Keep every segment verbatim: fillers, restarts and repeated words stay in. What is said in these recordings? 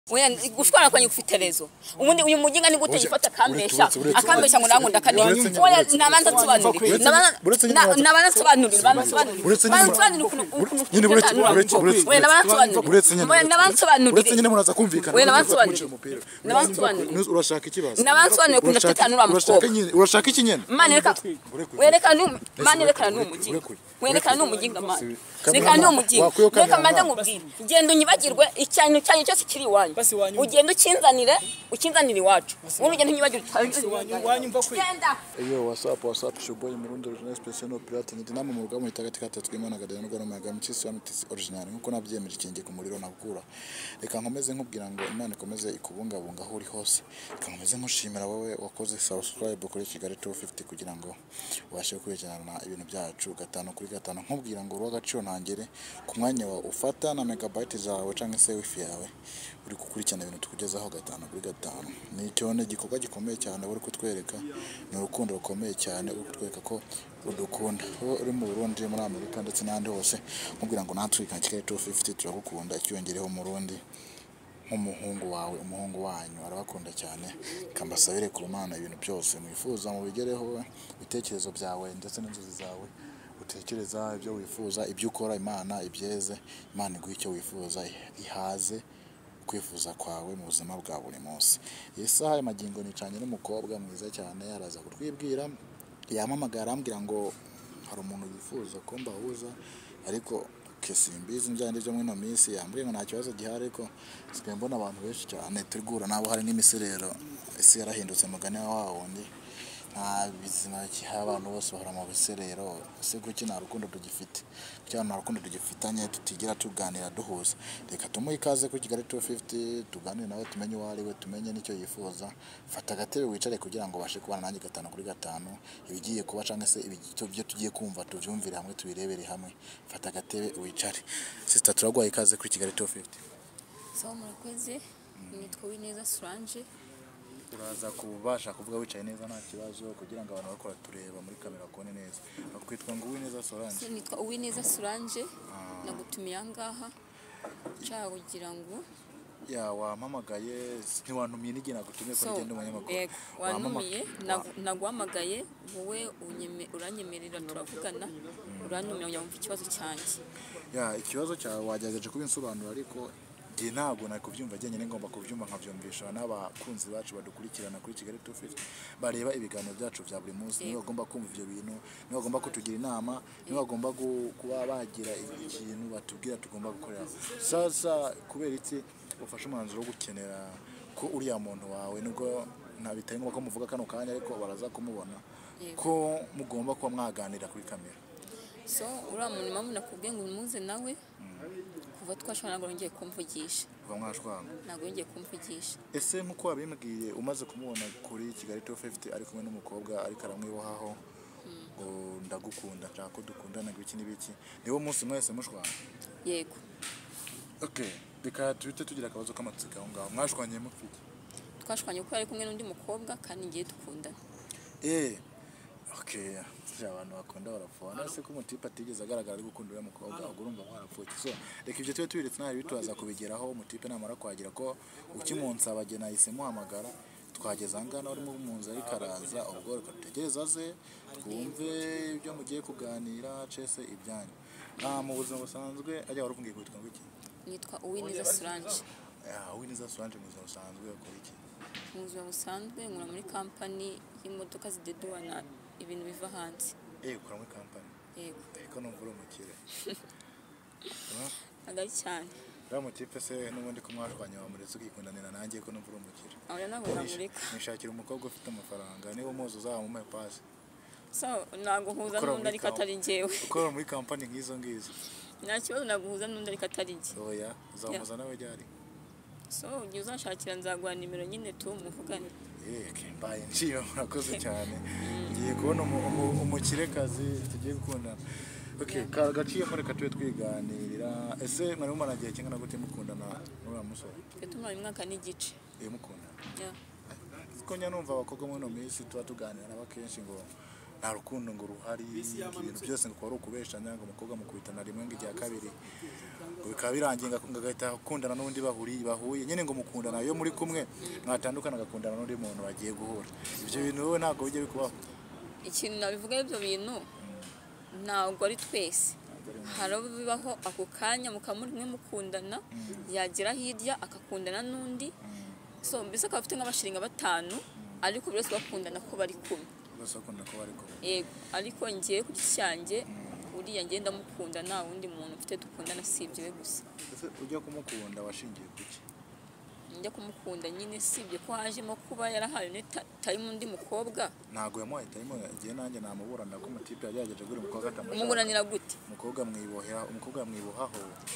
Oya gushwana kwanye ufite rezo ubundi uyu mujinga ni gute yifata akambesha akambesha ngo nangu ndakane oya nabanza tubanurire nabanza tubanurire bansobanurire ukuntu nyine buretse buretse oya nabanza tubanurire oya nabanza tubanurire buretse nyine muraza kumvikana oya nabanza tubanurire nabanza tubanurire urashaka ikibazo nabanza tubanurire ukuntu ndatetanura urashaka nyine urashaka iki nyene mane reka wereka nu mane reka nu mujinga wereka nu mujinga mane reka nu mujinga reka mbanza ngubwire genda unyibagirwe icyano cyanyu cyose kiri wanyu ugenda ukinzanire ukinzanire iwacu ubu ugenda unyibagirwe wanyumva kwe eyo whatsapp whatsapp shoboye murundo original special no pirate ni dinamo mu rugamo itagati katatwe imana gadana n'ugora maga mukisi wa mutisi original nkuko nabyemeje kinge ku muriro nakura reka nkomeze nkubwira ngo imana ikomeze ikubungabunga aho uri hose reka nkomeze nkushimira wowe wakoze subscribe kuri Kigali two fifty kugira ngo ubashe kurejana ibintu byacu gatano kuri gatano nkubwira ngo ruwa gaciro ntangere ku mwanya wa ufata na megabyte zawe canke se wifi yawe uri kukurikirana ibintu tukugezaho gatano kuri gatano ni cyone gikorwa gikomeye cyane uri kutwereka ni urukundo rukomeye cyane uri kutwereka ko udukunda uri mu Burundi muri Amerika ndetse n'andi hose nkubwira ngo natwe kan Kigali two fifty turagukunda icyongereho mu Burundi nk'umuhungu wawe umuhungu wanyu arabakunda cyane kambasabire ku Mana ibintu byose mwifuza mu bigereho bitekerezo byawe ndetse n'inzozi zawe utekereza ibyo wifuza ibyo ukora Imana ibyeze Imana iguhe icyo wifuza ihaze kwifuza kwawe mu buzima bwa buri munsi isaha y'amagingo nicanye n'umukobwa mwiza cyane araza kutwibwira yamamagara ambwira ngo hari umuntu yifuza ko mbahuza ariko kesimbizi njyande byo muri no minsi yambwiye ngo nta kibazo gihari ariko sigaye mbona abantu benshi cyane turigura nabo hari n'imiserero ese yarahindutse mugane wawo ndi nta bizima cy'abantu bose bahora mu biserero ese kuki nta rukundo tugifite cyane nta rukundo tugifitanye tutigira tuganira duhuza reka tumuhe ikaze ku Kigali two fifty tuganire nawe tumenye wari we tumenye nicyo yifuza fata gatebe wicare kugira ngo bashe kubana nanjye gatano kuri gatano ibigiye kuba canke se ibigito byo tugiye kumva tuvyumvire hamwe tubirebere hamwe fata gatebe wicare sister turagwaye ikaze ku Kigali two fifty so murakoze nitwa Wineza Solange uraza kubasha kuvuga wicaye neza nta kibazo kugira ngo abantu bakora tureba muri kamera kone neza bakwitwa ngo Wineza Solange nitwa Wineza Solange nagutumiye angaha cyaho kugira ngo ya wampamagaye ntiwantumiye n'igihe nagutumiye ko ngende umunyamakuru yego wantumiye naguhamagaye wowe unyeme uranyemerera turavugana urantumira yumva ikibazo cyanjye ya ikibazo cyawe wagerageje kubinsobanura ariko gihe ntabwo nakubyumva agenge ngomba kubyumva nkavyumvisha n'abakunzi bacu badukurikirana kuri Kigali two fifty bareba ibiganiro byacu bya buri munsi niba bagomba kumva ivyo bintu niba bagomba kutugira inama niba bagomba kuba bagira ikintu batubwira tugomba gukorera sasa kubera iki ufashe umwanzuro wo gukenera ko uriya muntu wawe nubwo ntabitaye ngo ko muvuga kano kanya ariko baraza kumubona ko mugomba kuba mwaganira kuri kamera so uriya muntu mpamvu nakubwiye ngo umuze nawe kuva twashobora ngo ngiye kumvugisha kuva mwashwana nago ngiye kumvugisha ese nkuko wabimbwiye umaze kumubona kuri Kigali two fifty ari kumwe n'umukobwa ariko aramwibohaho ngo ndagukunda nshaka ko dukundana gwiki n'ibiki niwo munsi mwese mushwana yego okay bika twite tugira akabazo k'amatsika aho ngaho mwashwanye mufite twashwanye ko ari kumwe n'undi mukobwa kandi ngiye dukundana eh okay abantu bakunda barafona se ko umutipe atigeze agaragara ari gukunda uriya mukobwa agurumva barapfuye so reka ibyo twe tubiretse nabi bitubaza kubigeraho umutipe namara kwagira ko ukimunsa abagena yise muhamagara twageza angana ari mu munzi ari karaza ubwo reka tutegereza ze twumve ibyo mugiye kuganira cese ibyanyu ah mu buzima busanzwe ajya warufungiye kwitwa ngiki nitwa Wineza Solange ah Wineza Solange mu buzima busanzwe akora iki mu buzima busanzwe nkora muri company y'imodoka zideduana ibintu biva hanze eh ukora muri company yego ariko numva uri umukire agari cyane ramu tipe se n'ubundi kumwashwanya wa muretse ukikundanira nanjye ko numva uri umukire aho nabo namureka nishakira umukobwa ufite amafaranga niba umuzi uzaha mu mapass so naguhuza n'undi ariko atari njyewe ukora muri company nk'izo ngizo nta kibazo naguhuza n'undi ariko atari njye oya uzamuza nawe ryari so ugiye uzashakira nzaguha nimero nyine tu muvugane eh mbaye njiyo murakoze cyane ngiye kubona umukirekazi tugiye gukundana okay kagaciye muri katwe twiganirira ese mwari mumana gihe kingana gute mukundana n'ura musore etumara imwaka n'igice eh mukunda yeah ko nya numva abakobwa muri no minsi tuba tuganira n'abakenshi ngo nta rukundo ngo ruhari ibintu byose ngo kwari ukubeshanya ngo umukobwa mukubitana rimwe ngo ijya kabiri ngo bikaba birangiye ngagahita akundana n'undi bahuri bahuye nyine ngo mukundana iyo muri kumwe mwatandukana agakundana n'undi muntu bagiye guhura ibyo bintu wowe ntabwo bijya bikubaho ikintu nabivuga ibyo bintu ntabwo ari twese hari abo bibaho ako kanya mukamuri mwe mukundana yagera hirya akakundana n'undi so mbese akaba afite nk'abashiringa batanu ariko buri wese bakundana ko bari kumwe bose bakunda ko bari kumwe yego ariko ngiye ku cyanjye uriya ngenda mukunda nta wundi muntu ufite dukundana sibye we gusa ese ujya kumukunda washingiye kuki njya kumukunda nyine sibye ko hajemo kuba yarahaye time undi mukobwa ntago yamuhaye time igihe nanjye namuburana ko umutipe yagerageje guri umukobwa atamushaka umuburanira gute umukobwa mwibohera umukobwa mwibohaho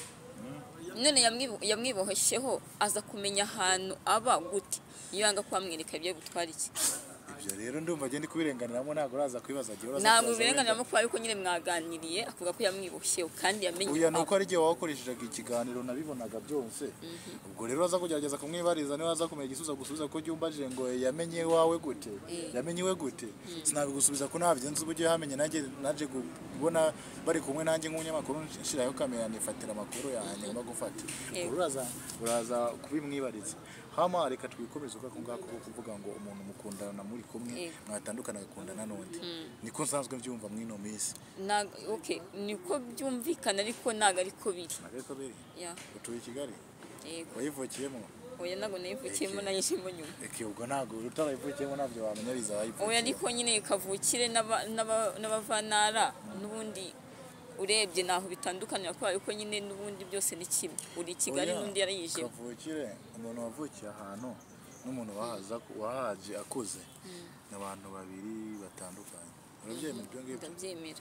none yamwibohesheho aza kumenya ahantu aba gute iyo yanga kwamwereka ibyo gutwara iki ibyo rero ndumva agenda kubirenganiramo ntabwo uraza kwibaza agiye uraza ntabwo birenganiramo kuba yuko nyine mwaganiriye avuga ko yamwiboshyeho kandi yamenye uya nuko ari gihe wakoresheje ikiganiro nabibonaga byose ubwo rero aza kugerageza kumwibariza niba aza kumenya igisubizo gusubiza ko cyumbajije ngo yamenye wawe gute yamenye we gute sinabigusubiza ko nabyenze uburyo yamenye nanjye naje kubona bari kumwe nanjye nk'umunyamakuru nshirayo kamera nifatira amakuru yanjye no gufata uraza uraza kubimwibariza hama reka twikomeze uko ngako kuvuga ngo umuntu mukundana muri kumwe mwatandukana gakundana n'undi niko nsanzwe mbyumva mwino misi na okay niko byumvikana ariko naga ariko biri ariko biri ya utuye Kigali yego wayivukiyemo oya nago nayivukiyemo nayishimo nyuma eke ubwo nago utarayivukiyemo nabyo wamenya bizayivukiye oya ariko nyine kavukire n'abavanara n'ubundi urebye naho bitandukanira kwa yuko nyine n'ubundi byose ni kimwe uri Kigali n'undi yarayije kavukire umuntu wavukiye ahantu n'umuntu wahaza wahaje akuze n'abantu babiri batandukanye urabyemera ibyo ngibyo ndabyemera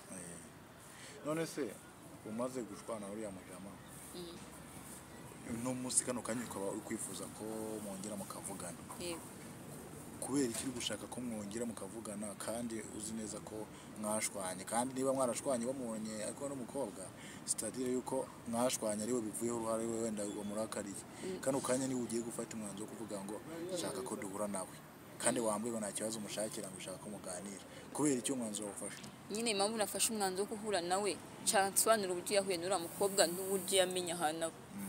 none se umaze gushwana uriya mujama no musikano kanyuka uri kwifuza ko mwongera mukavugana yego kubera ikiri gushaka ko mwongera mukavugana kandi uzi neza ko mwashwanye kandi niba mwarashwanye bamunye ariko n'umukobwa c'est-à-dire yuko mwashwanye ariwe bivuyeho uruhare we wenda umurakariye kandi ukanya ni ugiye gufata umwanzo kuvuga ngo shaka ko duhura nawe kandi wambwiye nta kibazo umushakira ngo ushaka umuganira kubera icyo mwanzo wafashe nyine impamvu nafashe umwanzo wo guhura nawe nsobanura uburyo yahuye n'uriya mukobwa n'uburyo yamenya ahantu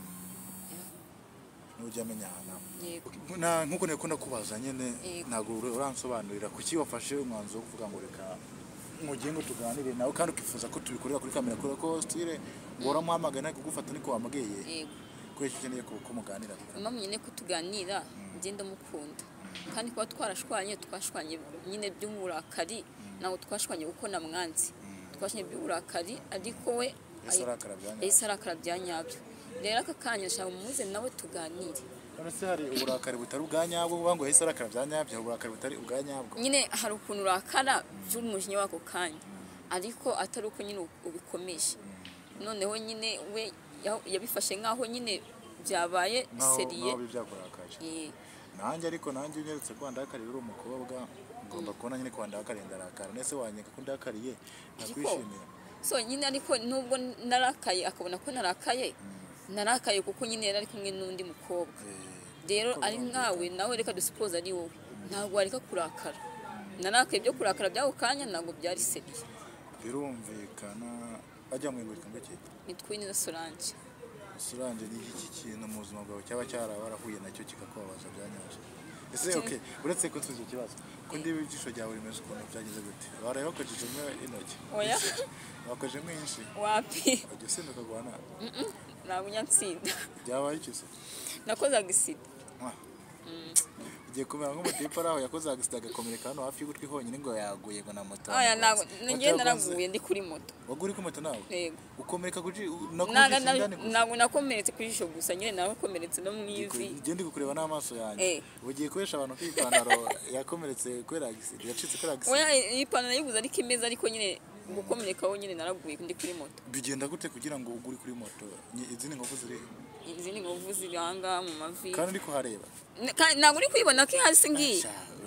n'uburyo yamenya ahantu yego nkuko nekunda kubaza nyene ntago uransobanurira kuki wafashe umwanzo wo kuvuga ngo reka mugiye ngo tuganire nawe kandi ukifuza ko tubikorera kuri kamera kuri ko style ngora muhamagana kugufata niko wamageye yego kwese cyane ko kumuganira mama nyine ko tuganira ngenda mukunda kandi kuba twarashwanye twashwanye nyine by'umurakari naho twashwanye uko namwanzi twashwanye by'uburakari ariko we ayisarakara byanyabyo rero aka kanya nshaka umuze nawe tuganire none se hari uburakari butari ubwanyabwo uvuga ngo ayisarakara byanyabyo uburakari butari ubwanyabwo nyine hari ukuntu urakara by'umujinya wako kanya ariko atari uko nyine ubikomeje noneho nyine we yabifashe nkaho nyine byabaye seriye naho byakurakaje nanjye ariko nanjye unyeretse ko ndakarira uri umukobwa ngomba kubona nyine ko ndakarira ndarakara nese wanyeka ko ndakariye nakwishimira so nyine ariko nubwo narakaye akabona ko narakaye narakaye kuko nyine yari ari kumwe n'undi mukobwa rero ari nkawe nawe reka dusupoza ari wowe ntabwo wareka kurakara narakaye byo kurakara byaho kanya ntabwo byari seriye birumvikana ajya mu ngurika ngake nitwine na Solange Solange ni iki kintu mu buzima bwawe cyaba cyarabarahuye nacyo kikakubabaza byanyaje ese okay uretse ko tuzi ikibazo ko ndibe ijisho ryawe rimeze ukuntu byagize gute barayokojeje mwe intoki oya wakoje mwinshi wapi ujye sinduka gwana ntabwo nyatsinda byabaye iki se nakoze agisida igiye kumera nk'umutipe araho yakoze agisida agakomereka hano hafi y'ugutwi honyine ngo yaguye ngo na moto aya ntabwo njye naraguye ndi kuri moto waguri ku moto nawe yego ukomereka kuji ntabwo nakomeretse ku jisho gusa nyine nakomeretse no mu ivi igende gukureba n'amaso yanjye ugiye kubesha abantu kw'ipantaro yakomeretse kubera agisida yacitse kubera agisida oya ipantaro yiguze ariko imeze ariko nyine gukomerekaho nyine naraguye ndi kuri moto bigenda gute kugira ngo uguri kuri moto izindi ngovu ziri izindi ngovu ziri ahangaha mu mavi kandi uri kuhareba ntabwo uri kwibona ko hasi ngiye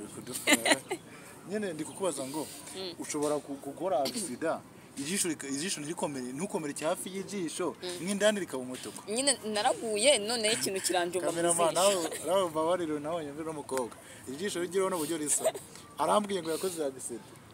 nyine ndi kukubaza ngo ushobora gukora agisida ijisho ijisho ntirikomere ntukomereke hafi y'ijisho nk'indani rikaba umutuku nyine naraguye none ikintu kiranje mu kamera nawe nawe babariro nawe nyumvira umukobwa ijisho rigiraho n'uburyo risa arambwiye ngo yakoze agisida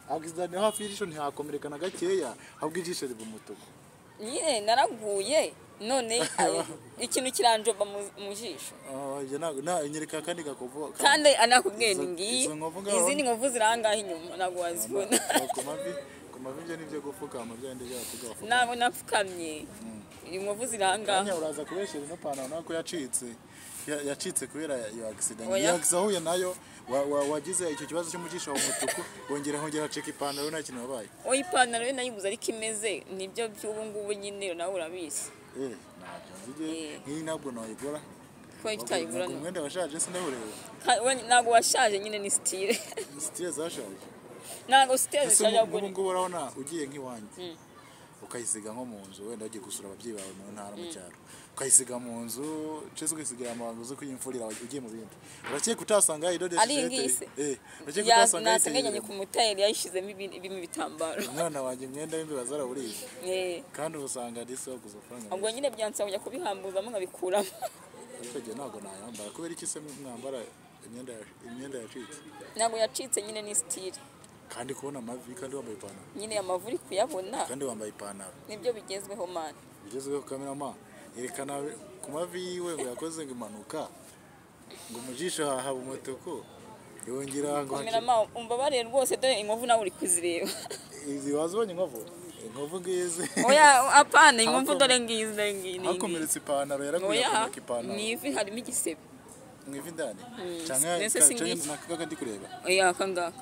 Agizane hafi y'ijisho ntihakomerekana gakeya ahubwo ijisho riba umutuku. Nyine naraguye none ikintu kiranjoba mu jisho. Ah je nago na nyereka kandi gakovo. Kandi anakubwiye ngiyi izi ni nkovu ziranga inyuma nago wazibona. Kumavi kumavi byo nivyo gufuka mu byande bya kugafuka. Nabo napfukamye. Inkovu ziranga. Nya uraza kubeshera no pana nako yacitse. Yacitse kubera iyo accident. Yagizahuye nayo wagize icyo kibazo cyo mu jisho umutuku wongera hongera ceka ipantaro nta kintu wabaye. Oyi ipantaro yo nayiguze ariko imeze nibyo by'ubu ngubu nyine nawe urabizi. Eh ntabyo nzige nki nabwo nayigora. Ko itayigura no. Umwenda washaje sinahureba. Nago washaje nyine ni style. Style zashaje. Nago style zashaje ubwo ngo urabona ugiye nk'iwanjye. Ukayisiga nko mu nzu wenda ugiye gusura ababyeyi bawe mu ntara mu cyaro. Ukayisiga mu nzu cese ukisigira amabango zo kuyimfurira ugiye mu bindi. Urakiye kutasanga idode zete. Eh, urakiye kutasanga nasenganye ku mutayeri yayishizemo ibimi bitambaro. Umwana wanjye mwenda w'imbi bazara buriye. Eh. Kandi ubusanga diso kuzofanga. Ubwo nyine byansaba kujya kubihambuzamo nkabikuramo. Ariko nago nayambara kubera iki se mwambara imyenda imyenda yacitse. Nago yacitse nyine ni style. Kandi kubona amavi kandi wambaye ipantaro. Nyine amavuri kuyabona. Kandi wambaye ipantaro. Nibyo bigezweho man. Bigezweho cameraman. Erekana ku mavi yiwe ngo yakoze ngo imanuka. Ngo mujisho haba umutuku. Yongera ngo cameraman umbabarire rwose dore inkovu nawe uri kuzireba. Izi wazibonye inkovu? Inkovu ngize. Oya apana inkovu dore ngize ngini. Hakomeretse ipantaro yaraguye ku ipantaro. Ni ivi harimo igisebe. Mwivi ndani. Cyangwa cyangwa nakaka ndi kureba. Oya kanga.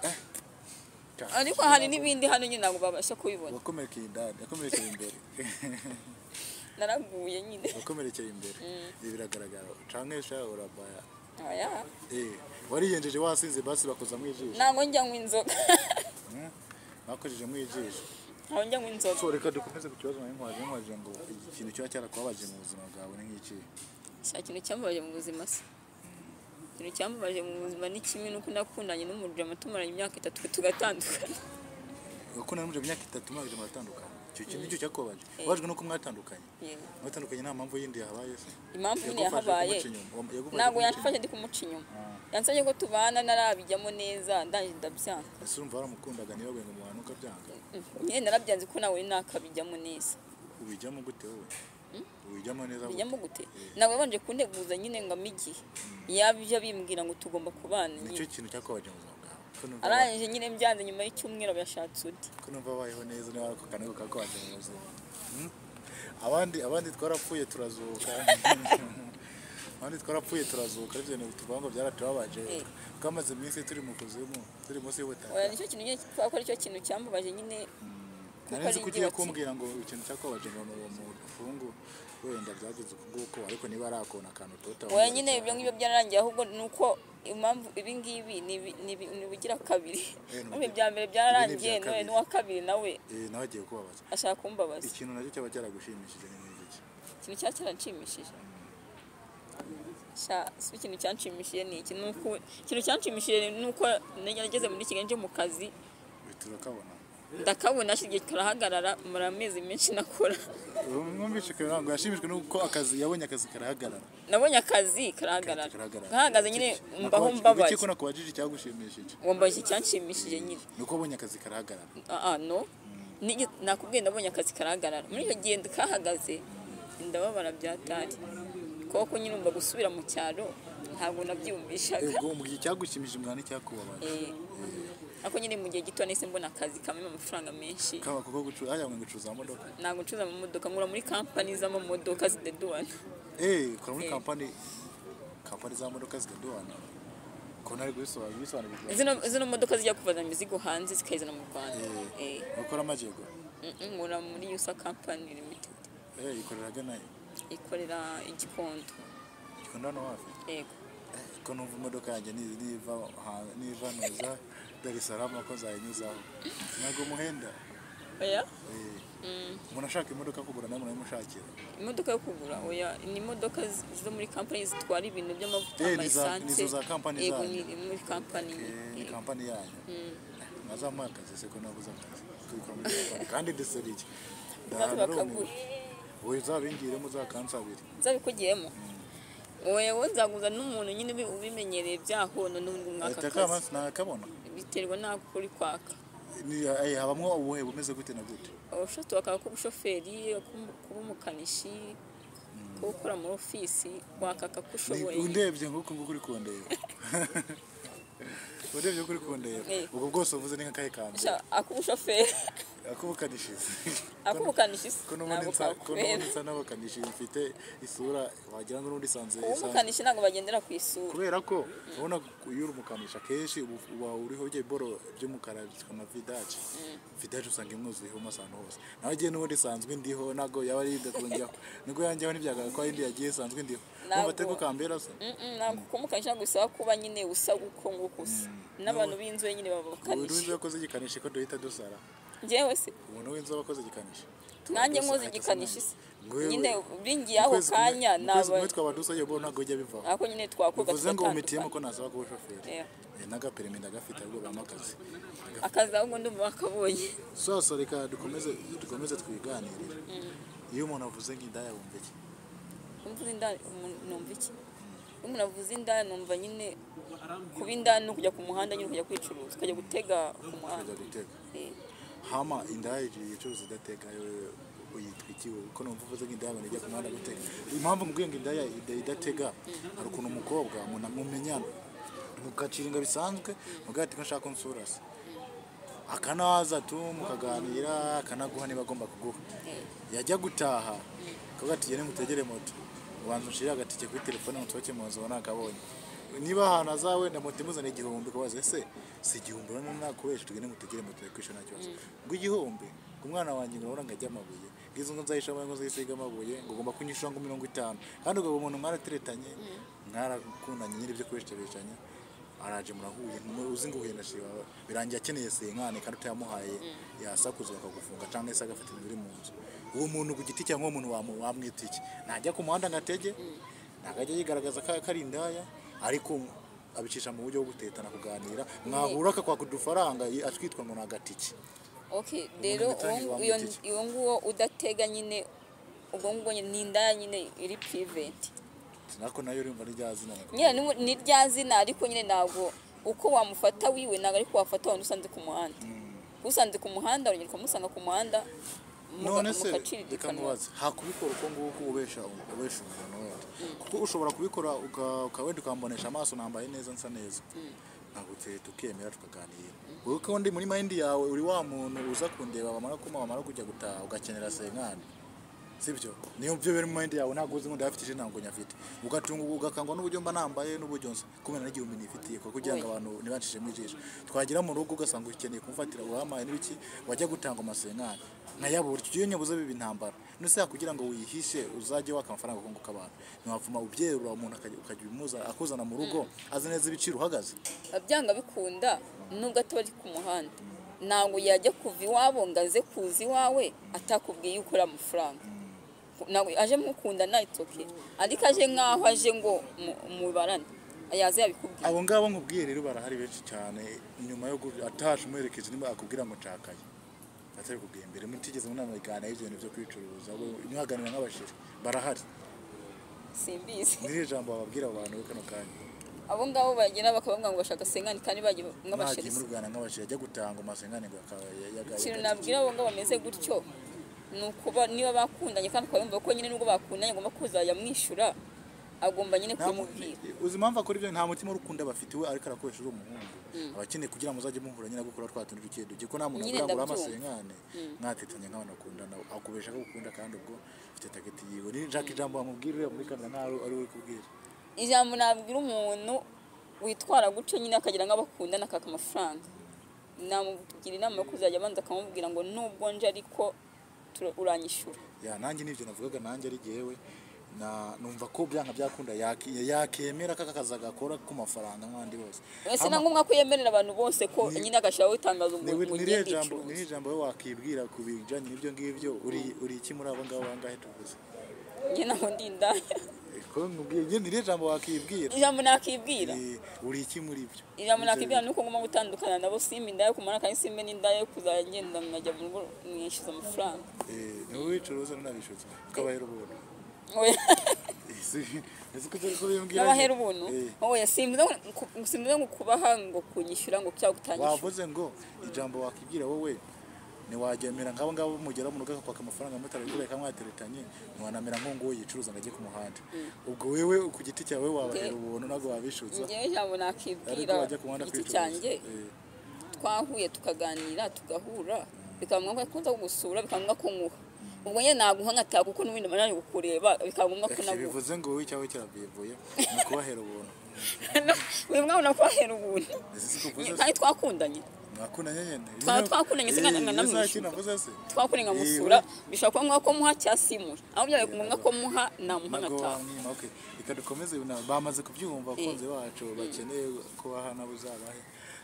Ariko hari nibindi hano nyine nago babasha kubibona. Wakomerekeye indani, yakomerekeye imbere. Naraguye nyine. Wakomerekeye imbere. Biragaragara. Canke sha urabaya. Oya. Eh, wariyenjeje wasinze basi bakoza mu ijisho. Nango njya nk'inzoga. Bakojeje mu ijisho. Aho njya nk'inzoga. So reka dukomeze ku kibazo nayo nkwaje nkwaje ngo ikintu cyo cyarakubabaje mu buzima bwawe ni nk'iki. Sha kintu cyambabaje mu buzima se. Kintu cyambabaje mu buzima ni kimwe nuko nakundanye n'umuriro tumaranye imyaka itatu tugatandukana. Ukunda n'umuriro imyaka itatu mwagije muratandukana. Icyo kintu cyo cyakobaje. Wajwe nuko mwatandukanye. Mwatandukanye nta mpamvu yindi yabaye se. Impamvu yindi yahabaye. Nago yafashe ndi kumuca inyuma. Yansabye ko tubana narabijyamo neza ndanje ndabyanga. Ese urumva waramukundaga niba gwe ngo muhanuka byanga. Nyine narabyanze ko nawe nakabijyamo neza. Ubijyamo gute wowe? Ubijyamo neza. Ubijyamo gute? Nawe banje kunteguza nyine ngamigi. Yabyo bimbwira ngo tugomba kubana nyine. Nicyo kintu cyakobaje mu buzima bwawe. Aranje nyine mbyanze nyuma y'icyumweru byashatse uti. Ko numva bayeho neza niba ko kaneko kakobaje mu buzima. Abandi abandi twarapfuye turazuka. Abandi twarapfuye turazuka ibyo ni tuvuga ngo byaratubabaje. Kamaze iminsi turi mu kuzimu, turi munsi y'ubutaka. Oya nicyo kintu nyine twakora icyo kintu cyambabaje nyine. Nari kugiye kumbwira ngo ikintu cyakobaje ngo mu fungu wenda byagize kuguko ariko niba arakona kantu tota. Oya nyine ibyo ngibyo byararangiye ahubwo nuko impamvu ibi ngibi ni bigira kabiri. Mwe bya mbere byararangiye none n'uwa kabiri nawe. Eh nawe agiye kubabaza. Ashaka kumbabaza. Ikintu nacyo cyaba cyaragushimishije ni iki? Ikintu cyacyaranshimishije. Sha ikintu cyanshimishije ni iki nuko ikintu cyanshimishije nuko nageze muri Kigali mu kazi. Turakabona. Ndakabona shigiye karahagarara muri amezi menshi nakora. Mwumvishe ngo yashimishwe nuko akazi yabonye akazi karahagarara. Nabonye akazi karahagarara. Gahagaze nyine mbaho mbabaye. Iki ko nakubajije cyagushimishije. Wambaye cyanshimishije nyine. Nuko abonye akazi karahagarara. Ah ah no. Ni nakubwiye ndabonye akazi karahagarara. Muri iyo gihe kahagaze ndababara byatari. Koko nyine umva gusubira mu cyaro ntabwo nabyumvishaga. Ego mu gihe cyagushimishije mwana cyakubabaje. Eh. Ako nyine mu gihe gito nese mbona akazi kamwe amafaranga menshi. Kaba kuko gucuza aya ngo gucuza amamodoka. Nago gucuza amamodoka ngura muri company z'amamodoka zideduana. Eh, kora muri company company z'amamodoka zideduana. Ko nari gusobanura bisobanura. Zino zino modoka zijya kuvana imizigo hanze zikayizana mu Rwanda. Eh. Ukora amajego. Mhm, ngura muri Yusa Company Limited. Eh, ikorera gana. Ikorera igikondo. Igikondo no hafi. Yego. Ko numva imodoka yanjye niva niva noza Dar es Salaam ko zayinyuzaho. Nago muhenda. Oya? Eh. Umuntu ashaka imodoka kugura namwe namushakira. Imodoka yo kugura oya ni imodoka zo muri company zitwara ibintu by'amavuta amasanse. Nizo za company za. Yego ni muri company. Ni company yanyu. Nazamaka se ko nabuza akazi. Kandi deserije. Ndabakagura. Oya zabingire muzakansabira. Zabikugiyemo. Oya wonzaguza n'umuntu nyine ubimenyereye byahono n'undi mwaka. Ataka amansi nakabona. Biterwa nako kuri kwaka. ni habamwo ubuhe bumeze gute na gute ubushoto bakaba ko ubushoferi kuba umukanishi gukora muri ofisi wakaka ko ushoboye undebye nguko nguko uri kondera undebye kuri kondera ubwo bwose uvuze ni nkakahe kanze akubushoferi akubukanishi akubukanishi kono munitsa kono munitsa n'abakanishi bifite isura wagira ngo n'undi sanze umukanishi ntago bagendera ku isura kubera ko ubona uyura umukanisha kenshi uba uriho bye boro by'umukara bikama vidage vidage usanga imwuzuye ho masano hose nawe giye n'ubundi sanzwe ndiho nago yaba ari ndakongera niko yanjyeho n'ibyagaga ko indi yagiye sanzwe ndiho umva teko kambera se ntabwo kumukanisha gusaba kuba nyine usa guko nguko usa n'abantu b'inzoye nyine babakanishi urunze yakoze igikanisha ko duhita dusara njyewe se umuntu w'inzu abakoze igikanisha nanjye nkoze igikanisha nyine bingiye aho kanya naba mwe twaba dusaye bo nago jya bivaho ako nyine twakoga uvuze ngo umitiyemo ko nasaba ko ushoferi naga permis ndagafite ahubwo bamakazi akazi ahubwo ndumva bakabonye soso reka dukomeze dukomeze twiganirira iyo umuntu avuze ngindaya wumva iki umvuze indaya numva iki umuntu avuze indaya numva nyine kuba indaya no kujya ku muhanda nyine kujya kwicuruza ukajya gutega ku muhanda hama indaya yicuruza idateka uyitwikiwe uko numva uvuze ngindaya banijya ku muhanda gutega impamvu mbwiye ngindaya idatega ari ukuntu umukobwa umuntu mumenyana mukaciringa bisanzwe mugati ko nshaka unsurasa akanaza tu mukaganira akanaguha niba agomba kuguha yajya gutaha kagati yene mutegere moto ubanza ushira agatike kuri telefone mutoke muzo nakabonye niba hana zawe na moto muzane igihumbi kwaze se si igihumbi rano nakubesha tugene mutegere moto yakwisha nacyo ngo igihumbi ku mwana wanjye ngora ngajya amabuye ngizo ngo nzayisha ngo zisiga amabuye ngo ugomba kunyishura ngo mirongo itanu kandi ubwo umuntu mwarateretanye mwarakundanye nyiri byo kwishtabeshanya araje murahuye uzi ngo uhenda shiba birangiye akeneye senkane kandi utayamuhaye yasakuza bakagufunga cyangwa se agafite ibiri mu nzu uwo muntu ku giti cyangwa umuntu wamwita iki najya ku muhanda ngatege nagajya yigaragaza ka karindaya ariko abicisha mu buryo bwo gutetana kuganira mwahura ka kwa kudufaranga atwitwa ngo nagatiki okay rero iyo iyo nguwo udatega nyine ubwo ngo ni indaya nyine iri private nako nayo urumva ni ryazina nyine ni ryazina ariko nyine nago uko wamufata wiwe nago ariko wafata wandi usanze ku muhanda usanze ku muhanda urugero kumusanga ku muhanda none se reka mubaze hakubikora uko nguko ubesha ubesha umuntu wese kuko ushobora kubikora ukawenda ukambonesha amaso nambaye neza nsa neza ntabwo tukemera tukaganira wowe ko ndi muri mind yawe uri wa muntu uza kundeba bamara kuma bamara kujya gutaha ugakenera senkane sibyo niyo byo biri mu mind yawe ntabwo uzi ngo ndafite ntabwo nyafite ugatunga ugakangwa n'uburyo mba nambaye n'uburyo nsa kumena n'igihumbi nifitiye ko kugira ngo abantu nibanshije mu ijisho twagira mu rugo ugasanga ukeneye kumfatira uramaye n'ibiki wajya gutanga amasenkane nkayabura cyo nyabuze bibi ntambara nuse kugira ngo wihishe uzaje waka amafaranga kunguka abantu ntiwapfuma ubyerura umuntu ukajya bimuza akuzana mu rugo azi neza ibiciro uhagaze abyanga bikunda nubwo atari ku muhanda ntabwo yajya kuva iwabo ngaze kuzi wawe atakubwiye ukora amafaranga nawe aje mukunda nayitoke ariko aje nkaho aje ngo mubarane ayaze yabikubwiye abo ngabo nkubwiye rero barahari benshi cyane nyuma yo atashe umuherekeje nimba akubwira ngo cakaye atari kubwiye mbere mutigeze munama igana y'ibyo byo kwicuruza abo nyaganira nk'abashiri barahari simbizi nire jambo bababwira abantu kano kanya abo ngabo bagera bakavuga ngo bashaka senkani kandi bagiye nk'abashiri mu Rwanda nk'abashiri ajya gutanga amasenkani ngo akayagaye kintu nabwira abo ngabo bameze gutyo nukuba niba bakundanye kandi kwayumva ko nyine nubwo bakundanye ngomba kuzajya mwishura agomba nyine kumubwira uzi impamvu akora ibyo nta mutima urukunda bafitiwe ariko arakoresha uri umuhungu abakeneye kugira ngo uzajye muhura nyine gukora twatuntu dukedo giko nta muntu agura amasenkane mwatetanye nk'abana akundana akubesha ko gukunda kandi ubwo ufite tageti yiwe ni Jackie jambo amubwira muri kamera nta ari we kubwira ijambo nabwira umuntu witwara gutyo nyine akagira nk'abakundana akaka amafaranga namugira inama yo kuzajya abanza akamubwira ngo nubwo nje ariko uranyishura ya nanjye nivyo navugaga nanjye ari giyewe na numva ko byanka byakunda yakemera kakakaza gakora ku mafaranga nkandi bose ese nangumwa kuyemerera abantu bose ko nyine agashiraho itangazo ngo ngende ijambo ni ijambo we wakibwira kubijanye nibyo ngivyo uri uri iki muri abo ngabo bangahe tuvuze njye naho ndindaya ko ngubwiye ni ijambo wakibwira ijambo nakibwira uri iki muri byo ijambo nakibwira nuko ngoma gutandukana nabo simbi ndaye kumara kandi simbe n'indaye kuzagenda nkajya mu rugo mwishyuza amafaranga eh ni wicuruza n'abishutse ukabahera ubuntu ese ko ko bimbwira n'abahera ubuntu oya simbuze simbuze ngo kubaha ngo kunyishyura ngo cyo gutangishura wavuze ngo ijambo wakibwira wowe ni wagemera ngabo ngabo mugera mu rugo kwaka amafaranga mutarekure kamwateretanye ntiwanamera nko ngo yicuruza ngaje ku muhanda ubwo wewe ku giti cyawe wabahera ubuntu nago wabishuza ngewe jambo nakibwira igiti cyanjye twahuye tukaganira tugahura bikamwanga kunza kugusura bikamwanga ko nkuha ubwo nyene naguha nkata kuko n'ibindi manani gukureba bikamwanga ko naguha bivuze ngo wowe cyawe cyarabivuye ni kubahera ubuntu wewe mwana kubahera ubuntu kandi twakundanye mwakundanye nyene twakundanye singana namwe twakundanye ngamusura bishaka ko ko muha cyasimura aho byaye kumwanga ko muha namuha nkata okay ikadukomeze bamaze kubyumva konze wacu bakeneye ko bahana buzabahe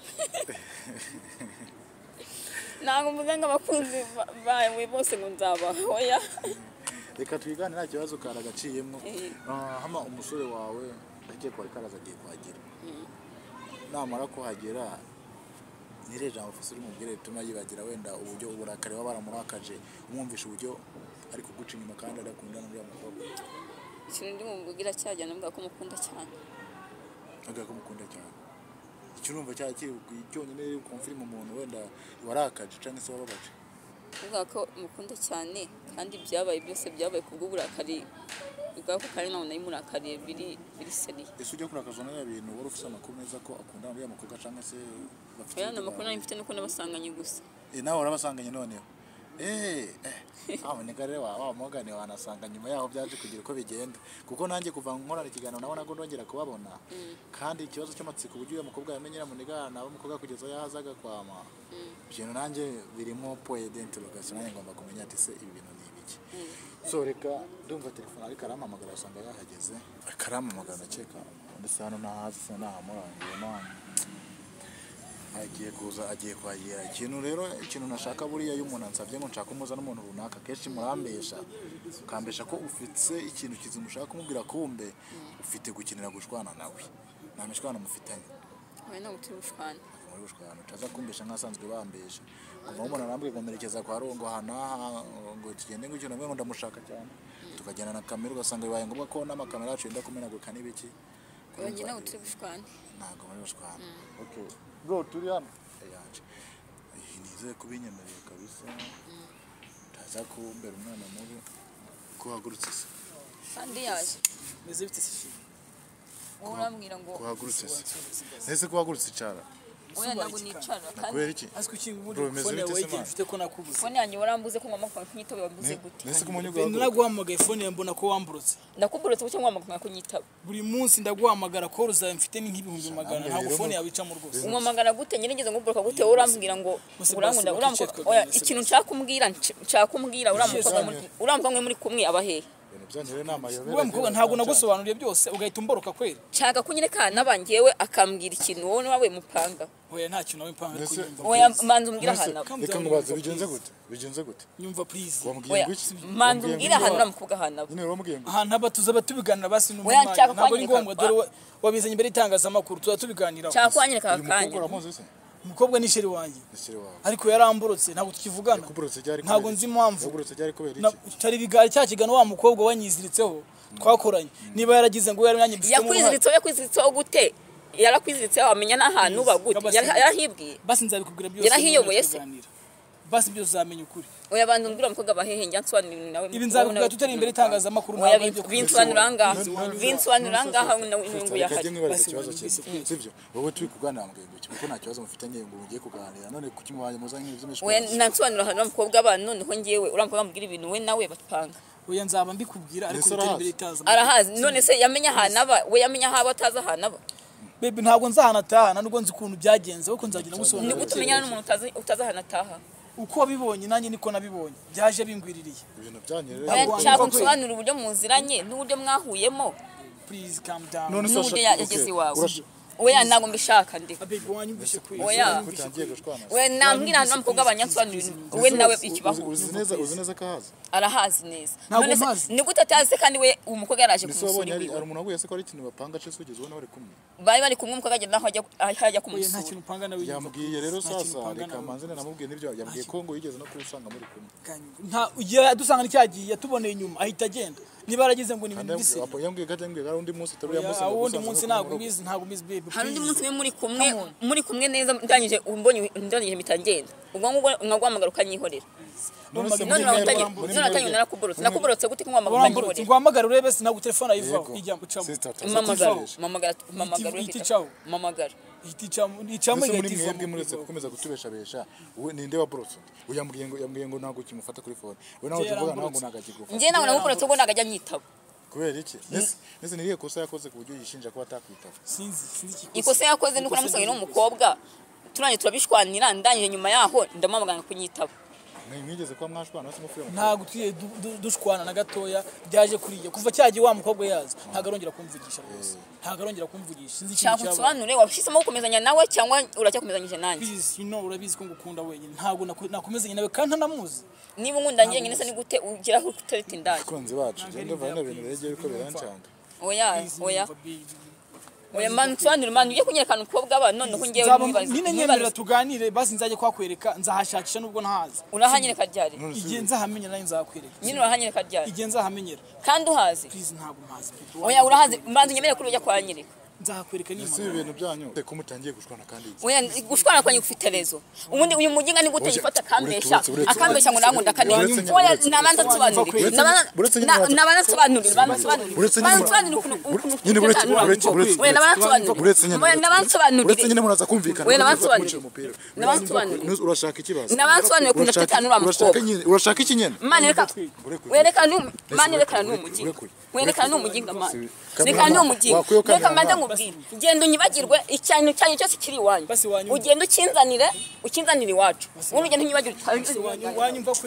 Nango muzanga bakunzi bawe bose ngo nzabaho oya reka twigane nta kibazo karagaciyemo hama umusore wawe agiye kwa karaza agiye kwagira namara kuhagera nireje amufisi uri mubwire tuma yibagira wenda uburyo uburakare baba baramurakaje umwumvisha uburyo ari kuguca inyuma kandi arakundana n'uriya mukobwa ikintu ndi mubwira cyajya nambwa ko mukunda cyane aga ko mukunda cyane kirumva cya kiri cyonyine confirm umuntu wenda warakaje cyangwa se wababaje uvuga ko mukunda cyane kandi byabaye byose byabaye kubw'uburakari bwako kare nawe nayi murakariye biri biri seri ese ujya kurakazwa n'aya bintu wari ufite amakuru meza ko akunda muri amakobwa cyangwa se bafite yana amakuru nayo mfite nuko nabasanganye gusa eh nawe warabasanganye noneho eh eh aho negare wa wa mogane wanasanga nyuma yaho byaje kugira uko bigenda kuko nanjye kuva nkorana ikiganiro nabona ko ndongera kubabona kandi ikibazo cy'amatsiko uburyo uyu mukobwa yamenyera mu nigana abo mukobwa kugeza yahazaga kwama ibintu nanjye birimo point d'interrogation nanjye ngomba kumenya ati se ibi bintu ni ibiki so reka ndumva telefone ari karampamagara asanga yahageze karampamagara ndakeka ndetse hano nahazi nahamurangiye none agiye kuza agiye kwagera ikintu rero ikintu nashaka buriya y'umuntu ansabye ngo nshaka umuza n'umuntu runaka keshi murambesha ukambesha ko ufitse ikintu kizimushaka kumubwira kumbe ufite gukinira gushwana nawe namishwana mufitanye we no guturushwana muri gushwana utaza kumbesha nkasanzwe bambesha kuva umuntu arambwe gomerekeza kwa rongo hana ngo tugende ngo cyane ngo ndamushaka cyane tukagenda na kamera ugasanga bibaye ngombwa ko n'amakamera yacu yenda kumenaguka n'ibiki we no guturushwana ntago muri gushwana okay bro turi hano yaje nize kubinyemereye kabisa taza kumbera umwana mubi kuhagurutse se kandi yaje meze bite se urambwira ngo kuhagurutse se nese kuhagurutse cyara oya ntabwo nicara kubera iki asiko kintu muri phone yawe ifite ko nakubuze phone yanyu warambuze ko ngoma kwa kunyitaba wambuze gute nese kumunyuga naguhamagaye phone mbona ko wamburutse ndakuburutse cyo ngoma kwa kunyitaba buri munsi ndaguhamagara ko ruza mfite ni nk'ibihumbi magana ntabwo phone yawe ica mu rwose umamagara gute nyirigeze nguburuka gute urambwira ngo urankunda uramuko oya ikintu nshaka kumbwira nshaka kumbwira uramuko uramuko muri kumwe abahehe uwo mukobwa ntabwo nagusobanuriye byose ugahita umboroka kweli nshaka kunyereka nabangewe akambwira ikintu wowe wawe mupanga oya nta kintu nawe mpanga oya manzi umbwira hana reka ngubaze bigenze gute bigenze gute nyumva please wambwiye ngo manzi umbwira hana uramukobwa hana nyine urambwiye ngo aha ntaba tuza batubiganira basi n'umwana ntabwo ari ngombwa dore wabizanye imbere itangazamakuru tuza tubiganiraho nshaka kwanyereka akanya umukobwa ni sheri wanjye ariko yaramburutse ntabwo tukivugana ntabwo nzi impamvu cyari bigari cya kigano wa mukobwa wanyiziritseho twakoranye niba yaragize ngo yari nanjye bifite yakwiziritseho yakwiziritseho gute yarakwiziritseho amenya n'ahantu bagute yarahibwiye basi nzabikubwira byose yarahiyoboye se basi byose uzamenya ukuri oya bantu mbwira umukobwa bahehe njya nsobanurira nawe ibi nzabikubwira tutari imbere itangazamakuru ntabwo ibyo binsobanurira ngaha binsobanurira ngaha ngo yahari sivyo wowe turi kuganira mbwe kuko nta kibazo mufitanye ngo mugiye kuganira none kuki mubaye muza nk'izimishwa oya nansobanurira hano umukobwa abantu noneho ngiyewe uramukobwa mbwira ibintu we nawe batpanga oya nzaba mbikubwira ariko tutari imbere itangazamakuru arahazi none se yamenya hana aba we yamenya haba ataza hana aba bebe ntabwo nzahana taha nubwo nzi ukuntu byagenze uko nzagira gusobanura ni gutumenya n'umuntu utaza utaza hana taha uko wabibonye nanjye niko nabibonye byaje bingwiririye ibintu byanyerera nshaka gusobanura uburyo muziranye n'uburyo mwahuyemo please calm down n'uburyo yageze iwawe oya ntabwo mbishaka ndi abego wanyumvishe kwiye oya we nambwira hano umukobwa abanyasobanurira we nawe ikibaho uzi neza uzi neza kahaza arahazi neza none ni gute atazi kandi we umukobwa yaraje kumusura ari umuntu waguye se ko ari ikintu bapanga cyo sugeze ubona bari kumwe bari bari kumwe umukobwa agenda aho ajya kumusura nta kintu upanga nawe yambwiye rero sasa reka manzene namubwiye nibyo yambwiye ko ngo yigeze no kurusanga muri kumwe nta ugiye dusanga n'icyagiye yatuboneye inyuma ahita agenda niba aragize ngo ni ibintu bise apo yambwiye gato yambwiye ari undi munsi taruya munsi undi munsi ntago bizi ntago bizi baby hari undi munsi muri kumwe muri kumwe neza ndangije umbonye ndangije mitagenda ubwo ngo nkagwamagara ukanyihorera none natanye none natanye narakuborotse nakuborotse gute kwamagara ukanyihorera ngwamagara urebe sinagu telefone ayivaho ijya gucamo mamagara mamagara mamagara mamagara itichamo icamo igativo mwebwe muretse gukomeza gutubesha besha we ninde wa borotse uyambwiye ngo yambwiye ngo ntago kimufata kuri phone we naho uvuga naho ngo nagakigufa ngiye nawe nakuborotse ngo nagajya nyitaba kubera iki nese nese niriye kosa yakoze ku buryo yishinja ko atakwitaba sinzi sinzi ikosa yakoze nuko namusanga n'umukobwa turanye turabishwanira ndangije nyuma yaho ndamamaganga kunyitaba mwigeze kwa mwashwana wase mufire ntago tuye dushwana na gatoya byaje kuriye kuva cyagiye wa mukobwa yaza ntago arongera kumvugisha rwose ntago arongera kumvugisha sinzi ikintu cyabo cyabunure wabishisemo gukomezanya nawe cyangwa uracyakomezanyije nanjye please you know urabizi ko ngukunda wenyine ntago nakomezanye nawe kandi ntanamuzi niba nkunda ngiye nyine se ni gute ugira ko utarita indaya konzi bacu gende vana ibintu rege yuko birancanga oya oya oya man twanira man ugiye kunyereka umukobwa aba none ko ngiye nibaza nine nyemerera tuganire basi nzaje kwakwereka nzahashakisha nubwo ntahaza urahanyereka ryari igihe nzahamenyera nayo nzakwereka nyine urahanyereka ryari igihe nzahamenyera kandi uhazi please ntago mpazi oya urahazi mbanze nyemerera kuri ujya kwanyereka nzakwereka ni ibintu byanyu ko mutangiye gushwana kandi oya gushwana kwanye ufite rezo ubundi uyu muginga ni gute yifata kambesha akambesha ngo nangu ndakane oya nabanza tsobanurira nabanza tsobanurira nabanza tsobanurira ukuntu nyine buretse buretse buretse oya nabanza tsobanurira buretse nyine oya nabanza tsobanurira buretse nyine muraza kumvikana oya nabanza tsobanurira nabanza tsobanurira urashaka ikibazo nabanza tsobanurira ukuntu tetanura urashaka nyine urashaka iki nyine mane reka wereka nu mane reka nu muginga wereka nu muginga mane reka nu muginga reka mbanza ngubwira genda unyibagirwe icyano cyanyu cyose kiri iwanyu ugenda ukinzanire ukinzanire iwacu ubundi ugenda unyibagirwe wanyumva kwe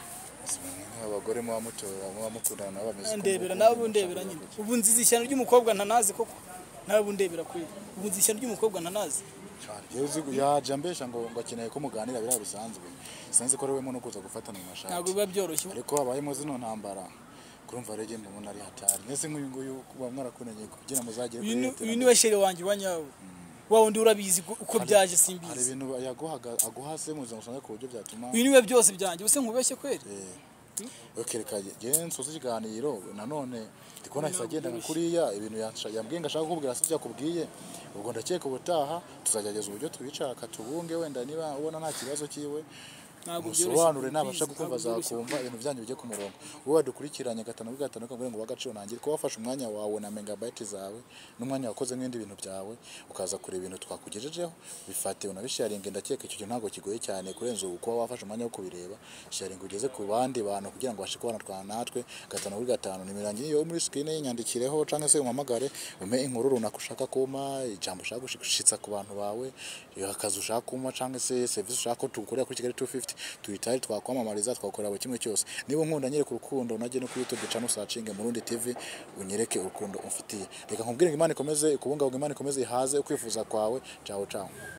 abagore mu bamutora mu bamukundana bameze ndebera nawe ndebera nyine ubu nzizi ishyano ry'umukobwa ntanazi koko nawe bundebera kwe ubu nzizi ishyano ry'umukobwa ntanazi yezi yaje ambesha ngo ngo akeneye ko muganira bira bisanzwe sanze ko rewemo no kuza gufatana mu mashati ntabwo biba byoroshye ariko habayemo zino ntambara kurumva rege mbona ari hatari nese nk'uyu nguyu kuba mwarakunanye kugira muzagire kuri uyu ni we shere wanjye wanyawe wa wundi urabizi uko byaje simbizi hari ibintu yaguhaga aguhase muze musanga ko buryo byatuma uyu ni we byose byanjye bose nkubeshye kweri okereka genso ziganiro nanone ndikona hisagenda kuriya ibintu yambwiye ngashaka kubwira se byakubwiye ubwo ndakeka ubutaha tuzagerageza uburyo tubicaka tubunge wenda niba ubona nta kibazo kiwe ntabwo byoroshye nabasha gukumva zakumva ibintu byanyu bijye ku murongo wowe wadukurikiranye gatanu gatanu kavuga ngo bagaciro nangire ko wafashe umwanya wawe na megabyte zawe n'umwanya wakoze n'indi bintu byawe ukaza kure ibintu twakugejejeho bifate unabisharing ndakeka icyo ntago kigoye cyane kurenza uko wafashe umwanya wo kubireba sharing ugeze ku bandi bantu kugira ngo bashe kubana twa natwe gatanu kuri gatanu nimirangiye yo muri screen y'inyandikireho canke se umamagare ume inkuru runaka ushaka kuma ijambo ushaka gushitsa ku bantu bawe akazi ushaka kuma canke se service ushaka tugukorera kuri Kigali two fifty tuyitari twakwamamariza twakora buri kimwe cyose niba nkunda nyereka urukundo unagiye no kuri YouTube channel searching Murundi T V unyereke urukundo umfitiye reka nkubwire ngo Imana ikomeze kubungabunga Imana ikomeze ihaze ukwifuza kwawe ciao ciao